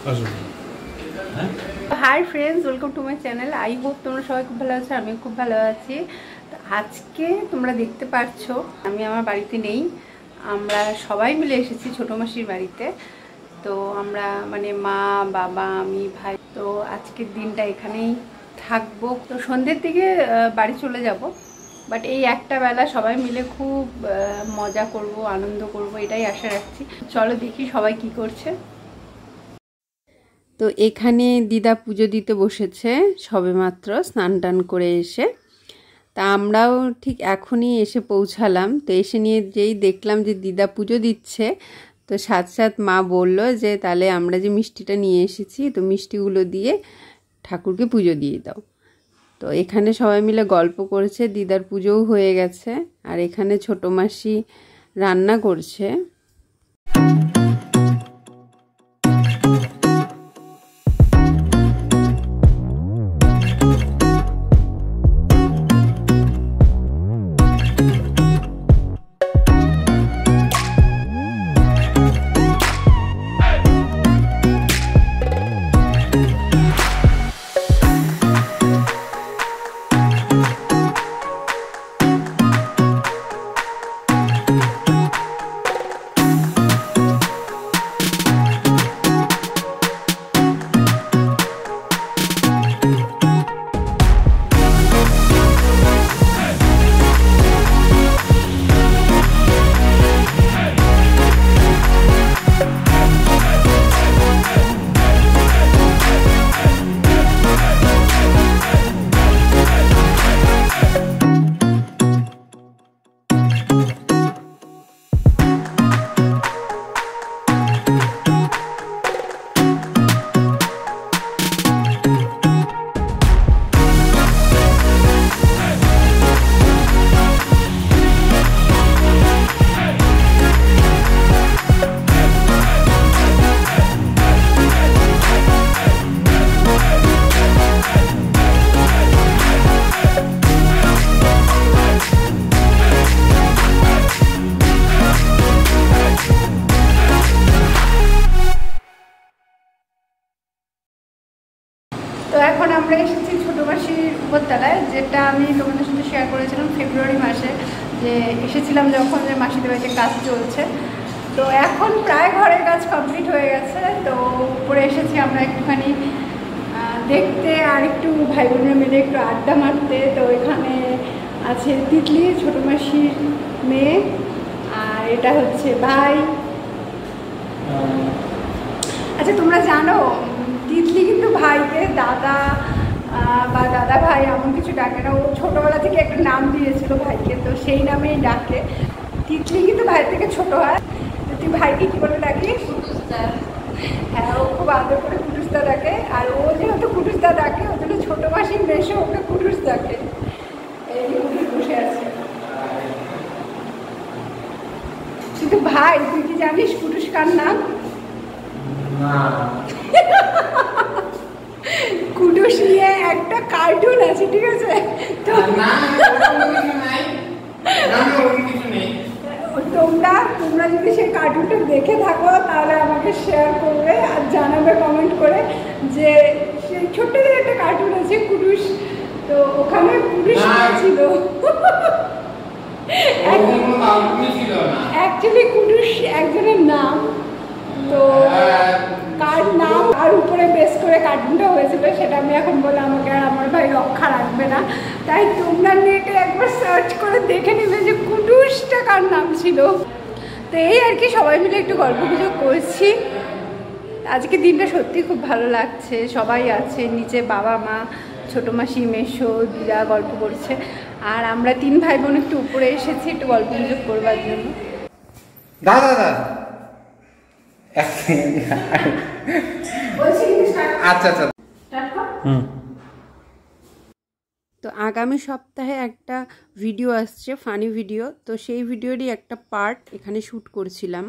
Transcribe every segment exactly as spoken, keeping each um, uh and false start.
High friends, welcome to my channel. I hope তোমরা সবাই খুব ভালো আছো, আমি খুব ভালো আছি। তো আজকে তোমরা দেখতে পাচ্ছ আমি আমার বাড়িতে নেই, আমরা সবাই মিলে এসেছি ছোটো মাসির বাড়িতে। তো আমরা মানে মা, বাবা, আমি, ভাই, তো আজকের দিনটা এখানেই থাকবো। তো সন্ধ্যের দিকে বাড়ি চলে যাব, বাট এই একটা বেলা সবাই মিলে খুব মজা করব, আনন্দ করব, এটাই আশা রাখছি। চলো দেখি সবাই কি করছে। তো এখানে দিদা পুজো দিতে বসেছে সবেমাত্র স্নান টান করে এসে। তা আমরাও ঠিক এখনই এসে পৌঁছালাম। তো এসে নিয়ে যেই দেখলাম যে দিদা পুজো দিচ্ছে, তো সাথ সাথ মা বলল যে তাহলে আমরা যে মিষ্টিটা নিয়ে এসেছি, তো মিষ্টিগুলো দিয়ে ঠাকুরকে পুজো দিয়ে দাও। তো এখানে সবাই মিলে গল্প করেছে, দিদার পুজোও হয়ে গেছে, আর এখানে ছোটো মাসি রান্না করছে। তো এখন আমরা এসেছি ছোটো মাসির উপরতলায়, যেটা আমি তোমাদের সাথে শেয়ার করেছিলাম ফেব্রুয়ারি মাসে, যে এসেছিলাম যখন যে মাসিদের বাড়িতে কাজ চলছে। তো এখন প্রায় ঘরের কাজ কমপ্লিট হয়ে গেছে। তো উপরে এসেছি আমরা একটুখানি দেখতে, আর একটু ভাই বোনেরা মিলে একটু আড্ডা মারতে। তো এখানে আছে তিতলি, ছোটো মাসির মেয়ে, আর এটা হচ্ছে ভাই। আচ্ছা, তোমরা জানো তিতলি কিন্তু ভাইকে দাদা বা দাদা ভাই এমন কিছু ডাকে না, ও ছোটোবেলা থেকে একটা নাম দিয়েছিল ভাইকে, তো সেই নামেই ডাকে। তিতলি কিন্তু ভাই থেকে ছোট হয়। তুই ভাইকে কী বলে ডাকিস? কুটুসদা। হ্যাঁ, ও খুব আদর করে কুটুসদা ডাকে, আর ও যেহেতু কুটুসদা ডাকে, ওই জন্য ছোটো মাসির মেশো ওকে কুটুস ডাকে। এই কুটুস বসে আছে। কিন্তু ভাই, তুই কি জানিস কুটুস কার নাম? কুটুস নিয়ে একটা কার্টুন আছে, ঠিক আছে? তো তোমরা তোমরা যদি সেই কার্টুনটা দেখে থাকো তাহলে আমাকে শেয়ার করবে আর জানাবে কমেন্ট করে যে সেই ছোট্ট একটা কার্টুন আছে কুটুস, তো ওখানে কুটুস ছিল। অ্যাকচুয়ালি কুটুস একজনের নাম, তো কার নাম আর উপরে বেস করে কার্টুনটা হয়েছিল সেটা আমি এখন বলে আমাকে আর আমার ভাই রক্ষা রাখবে না। তাই তোমরা নেটে একবার সার্চ করে দেখে নেবে যে কুটুসটা কার নাম ছিল। তো এই আর কি, সবাই মিলে একটু গল্প গুজব করছি। আজকে দিনটা সত্যি খুব ভালো লাগছে, সবাই আছে নিচে, বাবা, মা, ছোটো মাসি, মেশো, দিদা গল্প করছে, আর আমরা তিন ভাই বোন একটু উপরে এসেছি একটু গল্প গুজব করবার জন্য। দাদা দাদা আচ্ছা আচ্ছা। তো আগামী সপ্তাহে একটা ভিডিও আসছে, ফানি ভিডিও, তো সেই ভিডিওরই একটা পার্ট এখানে শ্যুট করছিলাম।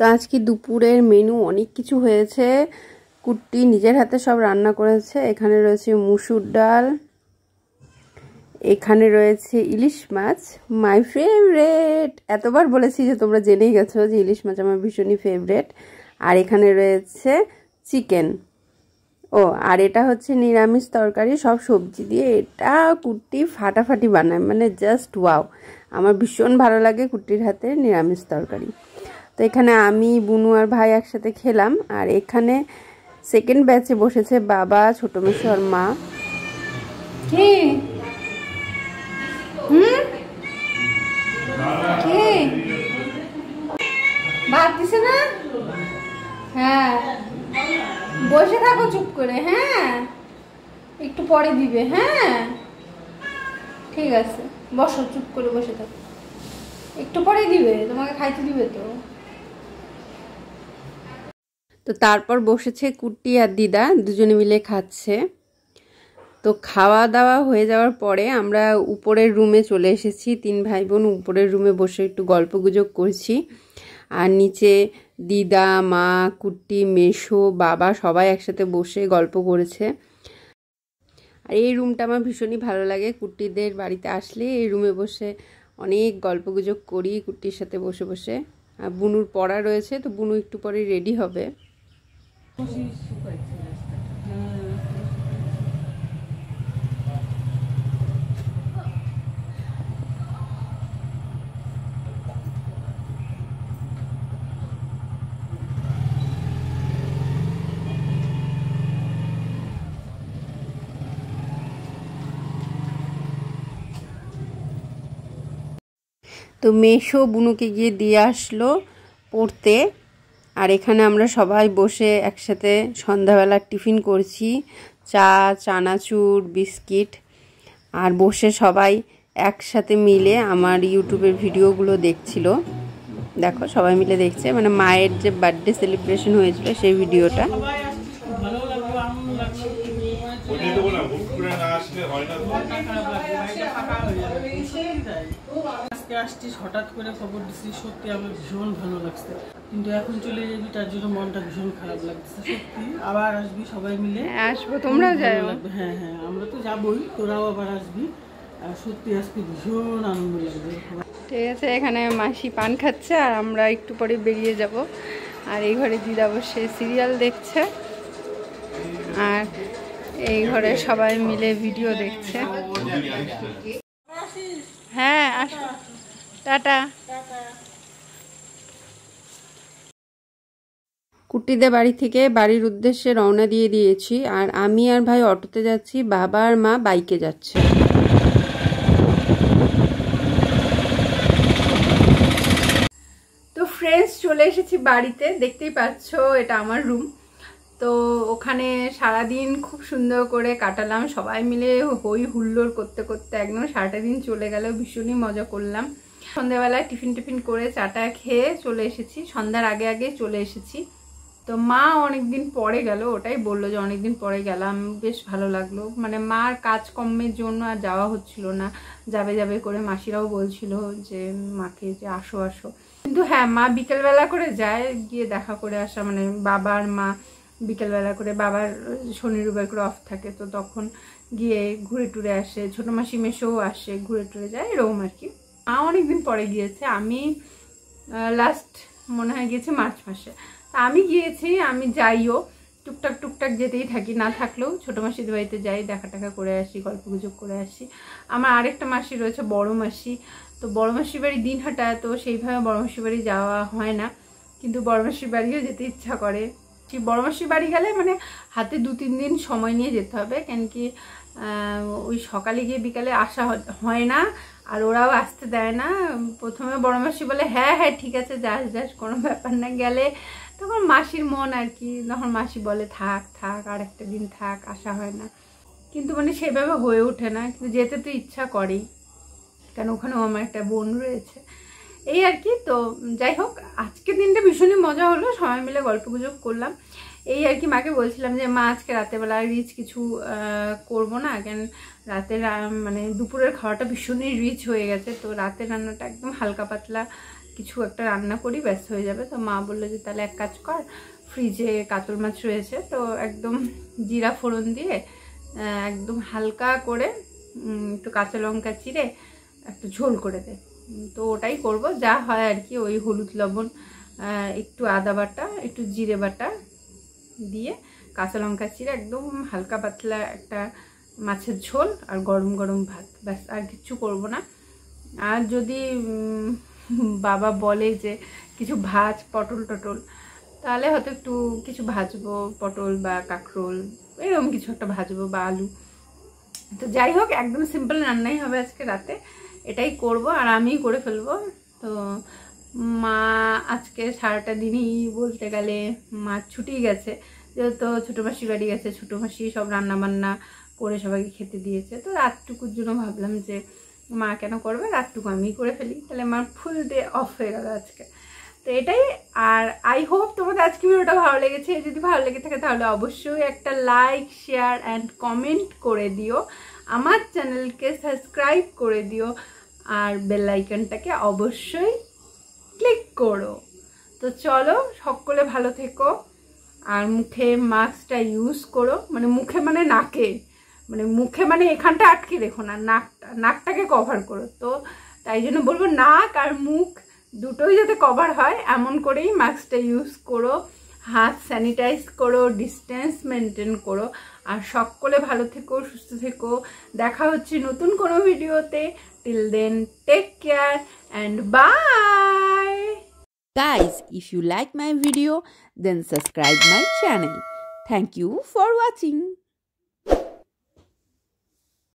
তো আজকে দুপুরের মেনু অনেক কিছু হয়েছে। কুট্টি নিজের হাতে সব রান্না করেছে। এখানে রয়েছে মুসুর ডাল, এখানে রয়েছে ইলিশ মাছ, মাই ফেভারেট। এতবার বলেছি যে তোমরা জেনেই গেছো যে ইলিশ মাছ আমার ভীষণই ফেভারেট। আর এখানে রয়েছে চিকেন। ও আর এটা হচ্ছে নিরামিষ তরকারি, সব সবজি দিয়ে। এটা কুট্টি ফাটাফাটি বানায়, মানে জাস্ট ওয়াও। আমার ভীষণ ভালো লাগে কুট্টির হাতে নিরামিষ তরকারি। তো এখানে আমি, বুনু আর ভাই একসাথে খেলাম। আর এখানে সেকেন্ড ব্যাচে বসেছে বাবা, ছোট মেসো আর মা। কি হুম কি ভাত দিছে না? হ্যাঁ, বসে থাকো চুপ করে। হ্যাঁ, একটু পরে দিবে। হ্যাঁ ঠিক আছে, বসো চুপ করে বসে থাকো, একটু পরে দিবে, তোমাকে খাইতে দিবে তো। তো তারপর বসেছে কুট্টি আর দিদা, দুজনে মিলে খাচ্ছে। তো খাওয়া দাওয়া হয়ে যাওয়ার পরে আমরা উপরের রুমে চলে এসেছি। তিন ভাই বোন উপরের রুমে বসে একটু গল্প গুজব করছি। আর নিচে দিদা, মা, কুট্টি, মেসো, বাবা সবাই একসাথে বসে গল্প করেছে। আর এই রুমটা আমার ভীষণই ভালো লাগে। কুট্টিদের বাড়িতে আসলে এই রুমে বসে অনেক গল্প গুজব করি কুট্টির সাথে বসে বসে। আর বুনুর পড়া রয়েছে, তো বুনু একটু পরে রেডি হবে। তো মেসো বুনুকে গিয়ে দিয়ে আসলো পড়তে। আর এখানে আমরা সবাই বসে একসাথে সন্ধ্যাবেলা টিফিন করছি, চা, চানাচুর, বিস্কিট। আর বসে সবাই একসাথে মিলে আমার ইউটিউবের ভিডিওগুলো দেখছিল। দেখো সবাই মিলে দেখছে, মানে মায়ের যে বার্থডে সেলিব্রেশন হয়েছিল সেই ভিডিওটা। আজকে আসছিস, হঠাৎ করে খবর দিচ্ছিস, সত্যি আমার ভীষণ ভালো লাগছে। কিন্তু এখন চলে যাবি, তার জন্য মনটা ভীষণ খারাপ লাগছে। সত্যি আবার আসবি সবাই মিলে। আসবো, তোমরাও যাও। হ্যাঁ হ্যাঁ, আমরা তো যাবোই, তোরাও আবার আসবি। আর সত্যি আজকে ভীষণ আনন্দ লাগবে। ঠিক আছে, এখানে মাসি পান খাচ্ছে আর আমরা একটু পরে বেরিয়ে যাব। আর এই ঘরে দিদা বসে সিরিয়াল দেখছে, আর এই ঘরে সবাই মিলে ভিডিও দেখছে। হ্যাঁ আসো, টাটা। কুট্টিদের বাড়ি থেকে বাড়ির উদ্দেশ্যে রওনা দিয়ে দিয়েছি। আর আমি আর ভাই অটোতে যাচ্ছি, বাবা আর মা বাইকে যাচ্ছে। তো ফ্রেন্ডস, চলে এসেছি বাড়িতে। দেখতেই পাচ্ছ এটা আমার রুম। তো ওখানে সারাদিন খুব সুন্দর করে কাটালাম, সবাই মিলে হই হুল্লোড় করতে করতে একদম সারাটা দিন চলে গেল। ভীষণই মজা করলাম। সন্ধ্যাবেলায় টিফিন টিফিন করে চাটা খেয়ে চলে এসেছি, সন্ধ্যার আগে আগে চলে এসেছি। তো মা অনেকদিন পরে গেল, ওটাই বললো যে অনেকদিন পরে গেলাম, বেশ ভালো লাগলো। মানে মার কাজকর্মের জন্য আর যাওয়া হচ্ছিল না, যাবে যাবে করে মাসিরাও বলছিল যে মাকে যে আসো আসো। কিন্তু হ্যাঁ, মা বিকেলবেলা করে যায়, গিয়ে দেখা করে আসা। মানে বাবা আর মা বিকেলবেলা করে, বাবার শনি রবিবার করে অফ থাকে, তো তখন গিয়ে ঘুরে টুরে আসে। ছোটো মাসি মেসোও আসে, ঘুরে টুরে যায়, এরকম আর কি। মা অনেকদিন পরে গিয়েছে, আমি লাস্ট মনে হয় গিয়েছি মার্চ মাসে। তা আমি গিয়েছি, আমি যাইও, টুকটাক টুকটাক যেতেই থাকি, না থাকলেও ছোটো মাসিদের বাড়িতে যাই, দেখা টাকা করে আসি, গল্প গুজব করে আসি। আমার আরেকটা মাসি রয়েছে, বড় মাসি। তো বড় মাসির বাড়ি দিনহাটা, তো সেইভাবে বড় মাসির বাড়ি যাওয়া হয় না, কিন্তু বড় মাসির বাড়িও যেতে ইচ্ছা করে। বড় মাসির বাড়ি গেলে মানে হাতে দু তিন দিন সময় নিয়ে যেতে হবে, কেন কি ওই সকালে গিয়ে বিকালে আসা হয় না, আর ওরাও আসতে দেয় না। প্রথমে বড় মাসি বলে হ্যাঁ হ্যাঁ ঠিক আছে যাস যাস, কোনো ব্যাপার না। গেলে তখন মাসির মন আর কি, তখন মাসি বলে থাক থাক, আর একটা দিন থাক, আসা হয় না। কিন্তু মানে সেভাবে হয়ে ওঠে না, কিন্তু যেতে তো ইচ্ছা করেই, কেন ওখানেও আমার একটা বোন রয়েছে, এই আর কি। তো যাই হোক, আজকের দিনটা ভীষণই মজা হলো, সবাই মিলে গল্প গুজব করলাম। এই আর কি মাকে বলছিলাম যে মা আজকে রাতেরবেলা রিচ কিছু করব না, কেন রাতে মানে দুপুরের খাওয়াটা ভীষণই রিচ হয়ে গেছে, তো রাতের রান্নাটা একদম হালকা পাতলা কিছু একটা রান্না করি ব্যস্ত হয়ে যাবে। তো মা বললো যে তাহলে এক কাজ কর, ফ্রিজে কাতল মাছ রয়েছে, তো একদম জিরা ফোড়ন দিয়ে একদম হালকা করে একটু কাঁচা লঙ্কা চিড়ে একটু ঝোল করে দে। তো ওটাই করব, যা হয় আর কি, ওই হলুদ লবণ একটু আদা বাটা একটু জিরে বাটা দিয়ে কাঁচা লঙ্কা চিড়ে একদম হালকা পাতলা একটা মাছের ঝোল আর গরম গরম ভাত, ব্যাস আর কিচ্ছু করব না। আর যদি বাবা বলে যে কিছু ভাজ পটল টটল, তাহলে হয়তো একটু কিছু ভাজবো, পটল বা কাঁকরোল এরকম কিছু একটা ভাজবো বা আলু। তো যাই হোক, একদম সিম্পল রান্নাই হবে আজকে রাতে, এটাই করব আর আমিই করে ফেলবো। তো মা আজকে সারাটা দিনই বলতে গেলে মা ছুটি গেছে, যেহেতু ছোটো মাসির বাড়ি গেছে, ছোটো মাসি সব রান্না বান্না করে সবাইকে খেতে দিয়েছে। তো রাতটুকুর জন্য ভাবলাম যে মা কেন করবে, রাতটুকু আমিই করে ফেলি, তাহলে আমার ফুল ডে অফ হয়ে গেল আজকে। তো এটাই। আর আই হোপ তোমাদের আজকে ভিডিওটা ভালো লেগেছে, যদি ভালো লেগে থাকে তাহলে অবশ্যই একটা লাইক শেয়ার অ্যান্ড কমেন্ট করে দিও, আমার চ্যানেলকে সাবস্ক্রাইব করে দিও আর বেল আইকনটাকে অবশ্যই ক্লিক করো। তো চলো, সকলে ভালো থেকো আর মুখে মাস্কটা ইউজ করো, মানে মুখে মানে নাকে, মানে মুখে মানে এখানটা আটকে রেখো না, নাকটা নাকটাকে কভার করো। তো তাই জন্য বলবো নাক আর মুখ দুটোই যাতে কভার হয় এমন করেই মাস্কটা ইউজ করো, হাত স্যানিটাইজ করো, ডিস্টেন্স মেনটেন করো। আর সকলে ভালো থেকো, সুস্থ থেকো, দেখা হচ্ছে নতুন কোনো ভিডিওতে। Till then take care and bye. Guys, if you like my video, then subscribe my channel. Thank you for watching.